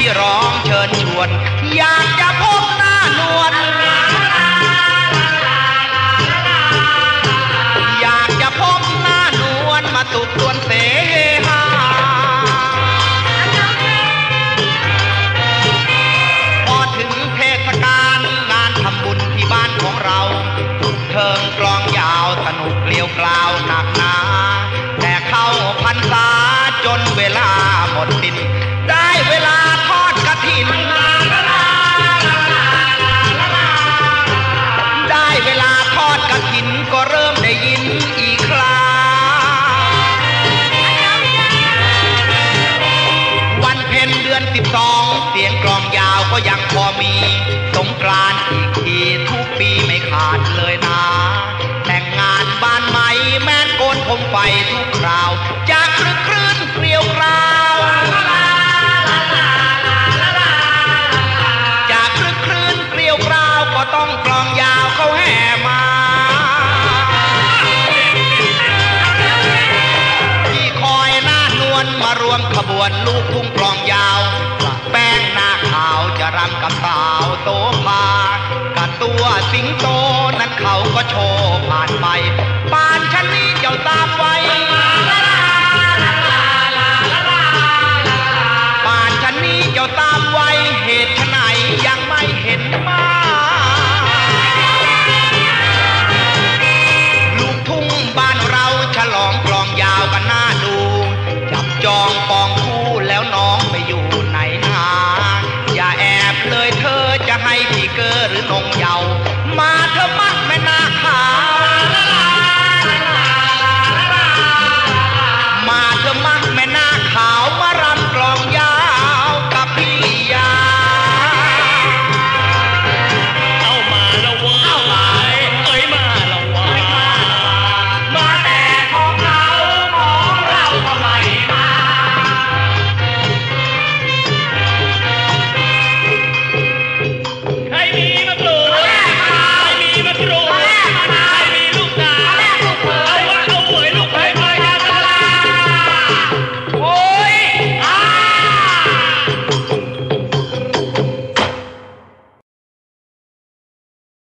ที่ร้องเชิญชวนอยากจะพบหน้านวลอยากจะพบหน้านวลมาตุกตวนเสหาพอถึงเทศกาลงานทำบุญที่บ้านของเราเทิงกลองยาวสนุกเกลียวกล่าวหนักหนาแต่เข้าพรรษาจนเวลาหมดสิ้นได้เวลาทอดกฐินได้เวลาทอดกฐินก็เริ่มได้ยินอีกคราวันเพ็ญเดือน12เสียงกลองยาวก็ยังพอมีสงกรานต์อีกทีทุกปีไม่ขาดเลยนะแต่งงานบ้านใหม่แม้นโกนผมไฟทุกคราวจากครึกครื้นเกลียวกราวจากครึกครื้นเกลียวกราวก็ต้องกลองยาวเขาแห่มาที่คอยหน้านวลมารวมขบวนลูกทุ่งกลองยาวแป้งหน้าขาวจะรำกับสาวโตพากับตัวสิงโตนั้นเขาก็โชว์ผ่านไปป่านชั้นนี้เจ้าตามไว้